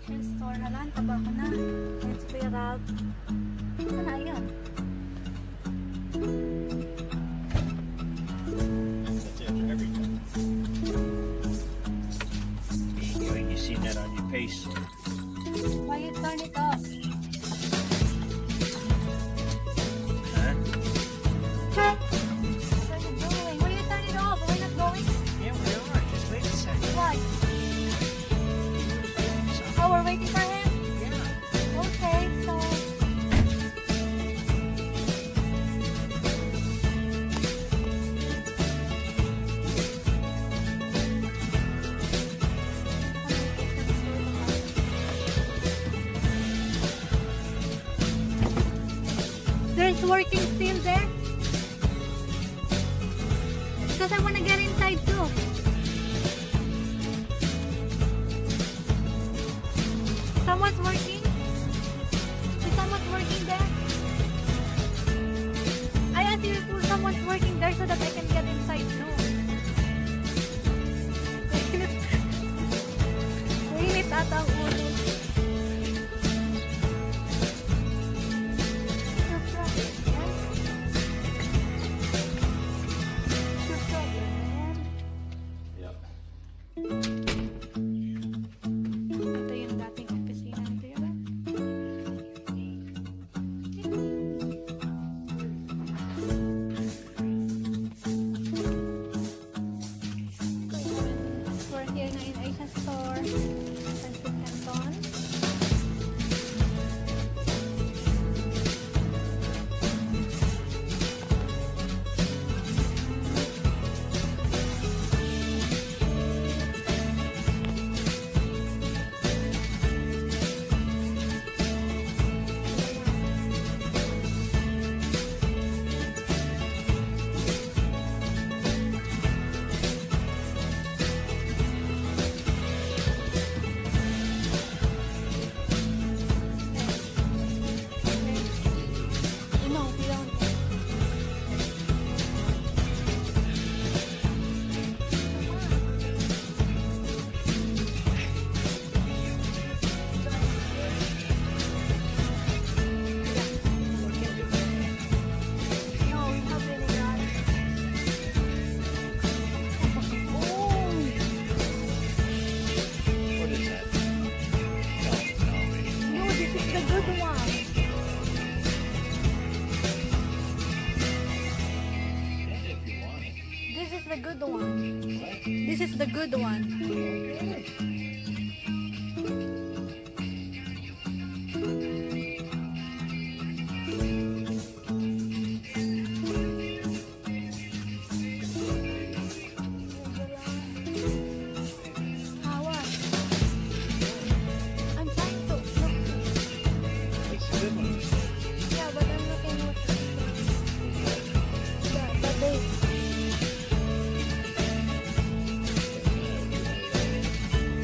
Store na lang, tabako na. Let's clear out. Ito na yun. That's after every time. You see that on your face. Why you turn it off? Huh? What are you doing? Why you turn it off? Are we not going? Yeah, we are. Just wait a second. Why? Oh, we're waiting for him? Yeah. Okay, so... There's working still there? Because I want to get inside too. Someone's working? Is someone working there? I asked you if someone's working there so that I can get inside too. Mainit ata ang ulo. Ito yung dating opisina nito yun. We're here na in Asia Store, Pancit Canton. No, we don't. No, we have any guys. Oh, What is that? No, no, this is the good one. if you want it. This is the good one. This is the good one. Howard, I'm trying to look. It's a good one. Yeah, but I'm looking what's the date.